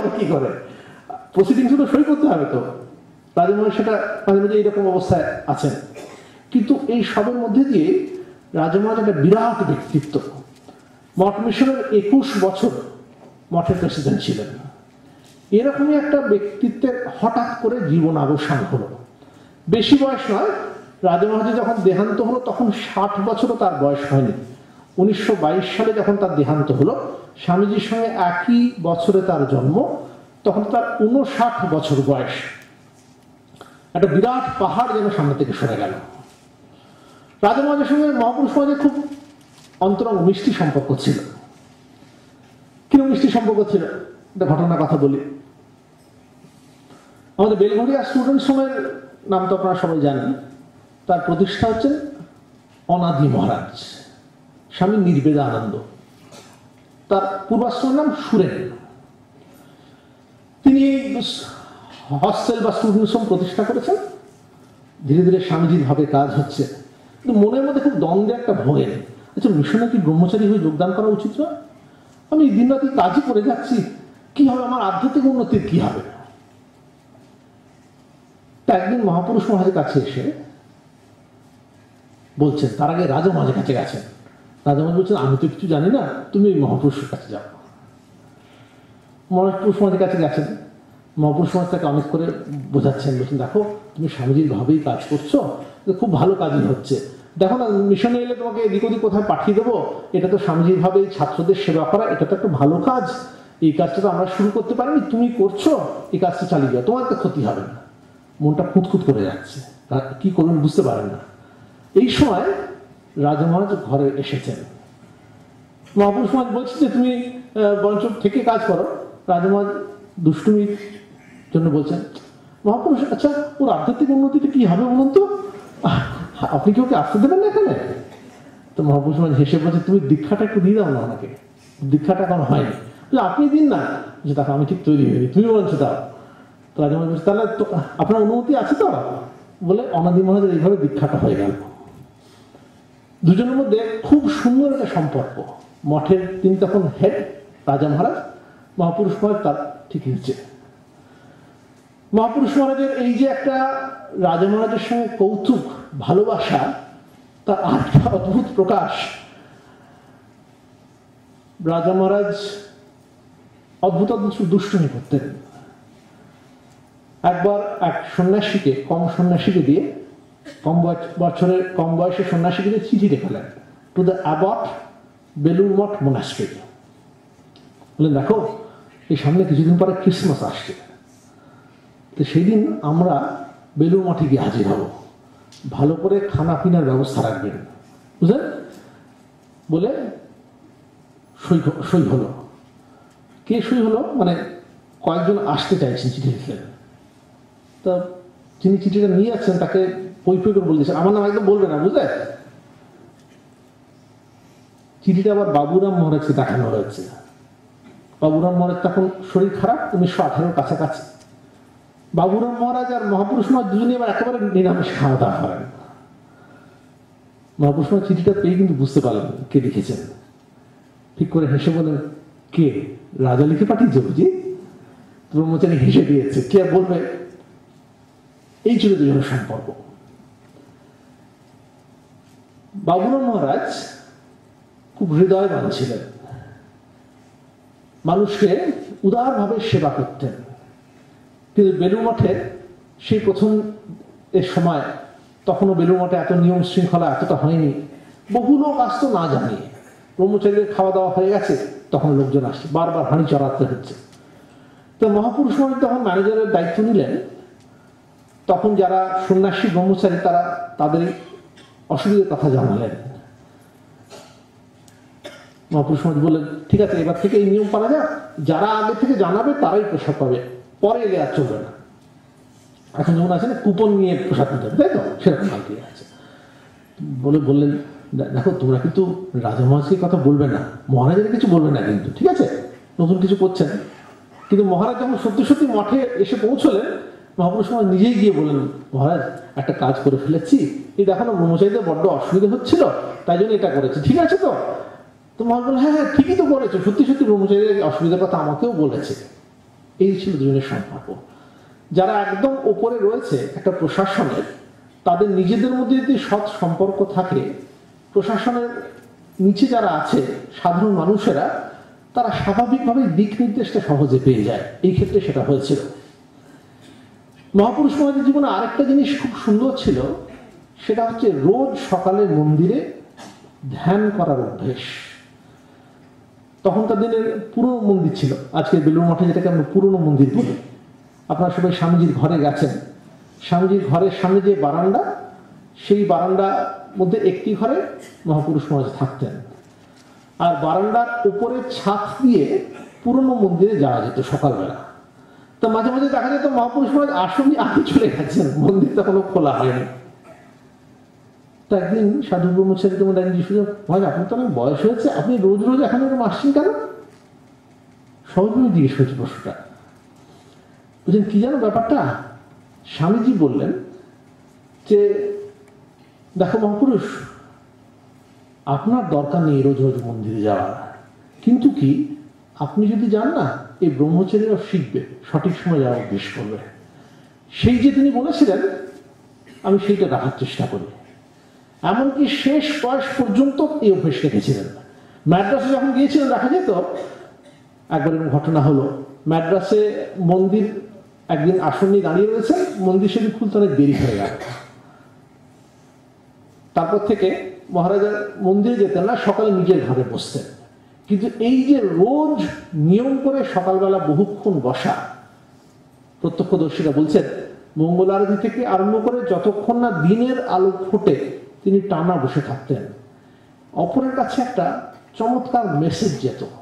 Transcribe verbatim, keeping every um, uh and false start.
হবে কি করে, প্রসিডিংস তো সই করতে হবে তো। রাজমহারাজ সেটা মাঝে মাঝে এইরকম অবস্থায় আছেন। কিন্তু এই সবের মধ্যে দিয়ে রাজমহারাজ একটা বিরাট ব্যক্তিত্ব। মঠ মিশনের একুশ বছর মঠের প্রেসিডেন্ট ছিলেন। এরকমই একটা ব্যক্তিত্বের হঠাৎ করে জীবন অবসান হলো। বেশি বয়স নয়, রাজমহারাজের যখন দেহান্ত হলো তখন ষাট বছরও তার বয়স হয়নি। উনিশশো বাইশ সালে যখন তার দেহান্ত হলো, স্বামীজির সঙ্গে একই বছরে তার জন্ম, তখন তার উনষাট বছর বয়স। একটা বিরাট পাহাড় যেন সামনে থেকে সরে গেল। রাজমহারাজের সঙ্গে মহাপুরুষ মহারাজের খুব অন্তরঙ্গ মিষ্টি সম্পর্ক ছিল। কিরকম মিষ্টি সম্পর্ক ছিল, একটা ঘটনার কথা বলি। আমাদের বেলঘরিয়া স্টুডেন্ট সময়ের নাম তো আপনারা সবাই জানেন। তার প্রতিষ্ঠা হচ্ছেন অনাদি মহারাজ স্বামী নির্বেদানন্দ। তার পূর্বাশ্রমের নাম সুরেন। তিনি হস্টেল বা স্টুডেন্ট হোম প্রতিষ্ঠা করেছেন। ধীরে ধীরে স্বামীজির ভাবে কাজ হচ্ছে, কিন্তু মনের মধ্যে খুব দ্বন্দ্বে একটা ভোগেন। আচ্ছা, মিশনে কি ব্রহ্মচারী হয়ে যোগদান করা উচিত নয়? আমি দিন রাতি কাজই করে যাচ্ছি, কি হবে, আমার আধ্যাত্মিক উন্নতির কি হবে? তা একদিন মহাপুরুষ মহারাজের কাছে এসে বলছেন, তার আগে রাজা মহারাজের কাছে গেছেন। রাজা মহারাজ বলছেন, আমি তো কিছু জানি না, তুমি ওই মহাপুরুষের কাছে যাও। মহাপুরুষ মহারাজের কাছে গেছেন। মহাপুরুষ মহারাজ তাকে অনেক করে বোঝাচ্ছেন, বলছেন, দেখো তুমি স্বামীজির ভাবেই কাজ করছো, খুব ভালো কাজই হচ্ছে। দেখো না, মিশনে এলে তোমাকে এদিক ওদিক কোথায় পাঠিয়ে দেবো, এটা তো স্বামীজির ভাবে ছাত্রদের সেবা করা, এটা তো একটা ভালো কাজ। এই কাজটা তো আমরা শুরু করতে পারিনি, তুমি করছো, এই কাজটা চালিয়ে যাও, তোমার তো ক্ষতি হবে না। মনটা খুঁতখুত করে যাচ্ছে, কি করবেন বুঝতে পারেন না। এই সময় রাজা মহারাজ ঘরে এসেছেন। মহাপুরুষ মহারাজ বলছে যে তুমি বরঞ্চ থেকে কাজ করো। রাজা মহারাজ দুষ্টুমির জন্য বলছেন, মহাপুরুষ আচ্ছা ওর আধ্যাত্মিক উন্নতিতে কি হবে বলুন তো, আপনি কি ওকে আসতে দেবেন না এখানে? তো মহাপুরুষ মহারাজ হেসে বলছে, তুমি দীক্ষাটা একটু দিয়ে দাও না ওনাকে, দীক্ষাটা এখন হয়নি। আপনি দিন না, যে দেখো আমি ঠিক তৈরি হয়নি, তুমি বলছো দাও। তো রাজা মহারাজ বলছে, তাহলে আপনার অনুমতি আছে তো? বলে অনাদি মহারাজের এইভাবে দীক্ষাটা হয়ে গেল। দুজনের মধ্যে খুব সুন্দর একটা সম্পর্ক। মঠের তিনি তখন হেড রাজা মহারাজ, মহাপুরুষ মহারাজ তার ঠিক নিচে। মহাপুরুষ মহারাজের এই যে একটা রাজা মহারাজের সঙ্গে কৌতুক ভালোবাসা, তার আর একটা অদ্ভুত প্রকাশ। রাজা মহারাজ অদ্ভুত অদ্ভুত দুষ্টুমি করতেন। একবার এক সন্ন্যাসীকে, কম সন্ন্যাসীকে দিয়ে, কম বছরের কম বয়সের সন্ন্যাসীকে দিয়ে চিঠি লেখালেন to the abbot Belur Math monastery. বললেন, দেখো এই সামনে কিছুদিন পরে ক্রিসমাস আসছে, তো সেই দিন আমরা বেলুড় মঠে গিয়ে হাজির হব, ভালো করে খানা পিনার ব্যবস্থা রাখবেন, বুঝলেন? বলে সই সই হলো। কে সই হলো মানে কয়েকজন আসতে চাইছেন, চিঠি লিখলেন। তা যিনি চিঠিটা নিয়ে যাচ্ছেন তাকে পই পই করে বলে দিয়েছেন, আমার নাম একদম বলবে না, বুঝলে? চিঠিটা আবার বাবুরাম মহারাজকে দেখানো হয়েছে। বাবুরাম মহারাজ তখন শরীর খারাপ, উনিশশো আঠারোর কাছাকাছি। বাবুরাম মহারাজ আর মহাপুরুষ মহারাজ দুজনে আবার একেবারে নিরামিষ খাওয়া দাওয়া করেন। মহাপুরুষ মহারাজ চিঠিটা পেয়ে কিন্তু বুঝতে পারলেন কে লিখেছেন। ঠিক করে হেসে বলেন, কে? রাজা লিখে পাঠিয়েছে বুঝি? ব্রহ্মচারী হেসে দিয়েছে, কে আর বলবে। এই ছিল দুজনের সম্পর্ক। বাবুরাম মহারাজ খুব হৃদয়বান ছিলেন, মানুষকে উদারভাবে সেবা করতেন। কিন্তু বেলুড় মঠে সেই প্রথম এর সময়, তখনও বেলুড় মঠে এত নিয়ম শৃঙ্খলা এতটা হয়নি। বহু লোক আসতো না জানিয়ে, ব্রহ্মচারীদের খাওয়া দাওয়া হয়ে গেছে, তখন লোকজন আসছে, বারবার হাঁড়ি চড়াতে হচ্ছে। তো মহাপুরুষ মহারাজ তখন ম্যানেজারের দায়িত্ব নিলেন। তখন যারা সন্ন্যাসী ব্রহ্মচারী তারা তাদের অসুবিধার কথা জানালেন। মহাপুরুষ মহারাজ বললেন, ঠিক আছে, এবার থেকে এই নিয়ম পাওয়া যাক, যারা আগে থেকে জানাবে তারাই প্রসাদ পাবে, পরে এলে আর চলবে না। এখন যেমন আছে না কুপন নিয়ে প্রসাদ নিতে হবে, তাই তো, সেরকম আর কি আছে। বলে বললেন, দেখো তোমরা কিন্তু রাজা মহারাজকে কথা বলবে না, মহারাজের কিছু বলবে না কিন্তু, ঠিক আছে? নতুন কিছু করছেন। কিন্তু মহারাজ যখন সত্যি সত্যি মঠে এসে পৌঁছলেন, মহাপুরুষ মহারাজ নিজেই গিয়ে বললেন, মহারাজ একটা কাজ করে ফেলেছি, এই দেখো না ব্রহ্মচারীদের বড্ড অসুবিধা হচ্ছিল, তাই জন্য এটা করেছি, ঠিক আছে তো? তো মহারাজ বললেন, হ্যাঁ হ্যাঁ ঠিকই তো করেছো, সত্যি সত্যি ব্রহ্মচারীদের অসুবিধার কথা আমাকেও বলেছে। এই ছিল দুজনের সম্পর্ক। যারা একদম ওপরে রয়েছে একটা প্রশাসনের, তাদের নিজেদের মধ্যে যদি সৎ সম্পর্ক থাকে, প্রশাসনের নিচে যারা আছে সাধারণ মানুষেরা, তারা স্বাভাবিকভাবে দিক নির্দেশটা সহজে পেয়ে যায়। এই ক্ষেত্রে সেটা হয়েছিল। মহাপুরুষ মহারাজের জীবনে আরেকটা জিনিস খুব সুন্দর ছিল, সেটা হচ্ছে রোজ সকালে মন্দিরে ধ্যান করার অভ্যেস। তখনকার দিনের পুরনো মন্দির ছিল, আজকে বেলুড় মঠে যেটাকে আমরা পুরনো মন্দির বলি। আপনারা সবাই স্বামীজির ঘরে গেছেন, স্বামীজির ঘরের সামনে যে বারান্দা, সেই বারান্দার মধ্যে একটি ঘরে মহাপুরুষ মহারাজ থাকতেন, আর বারান্দার উপরে ছাদ দিয়ে পুরনো মন্দিরে যাওয়া যেত সকালবেলা। তো মাঝে মাঝে দেখা যেত মহাপুরুষ মহারাজ আসনই আগে চলে গেছেন, মন্দির তখনও খোলা হয়নি। তো একদিন সাধু ব্রহ্মচারী তোমার মহারাজ, আপনি তো অনেক বয়স হয়েছে, আপনি রোজ রোজ এখানে এরকম আসছেন কেন? সহজভাবে জিজ্ঞেস করেছে প্রশ্নটা। বুঝলেন কি জানো ব্যাপারটা? স্বামীজি বললেন যে দেখো মহাপুরুষ, আপনার দরকার নেই রোজ রোজ মন্দিরে যাওয়ার, কিন্তু কি আপনি যদি যান না, এই ব্রহ্মচারীরাও শিখবে, সঠিক সময় যাওয়া অভ্যেস করবে। সেই যে তিনি বলেছিলেন, আমি সেইটা রাখার চেষ্টা করি। এমনকি শেষ বয়স পর্যন্ত এই অভ্যেস রেখেছিলেন। ম্যাড্রাসে যখন গিয়েছিলেন দেখা যেত, একবার এরকম ঘটনা হলো, ম্যাড্রাসে মন্দির একদিন আসন নিয়ে দাঁড়িয়ে রয়েছেন, মন্দির সেদিন খুলতে অনেক দেরি হয়ে গেল। তারপর থেকে মহারাজা মন্দিরে যেতেন না, সকালে নিজের ঘরে বসতেন। কিন্তু এই যে রোজ নিয়ম করে সকালবেলা বহুক্ষণ বসা, প্রত্যক্ষদর্শীরা বলছেন মঙ্গল আরতি থেকে আরম্ভ করে যতক্ষণ না দিনের আলো ফোটে তিনি টানা বসে থাকতেন। অপরের কাছে একটা চমৎকার মেসেজ যেত।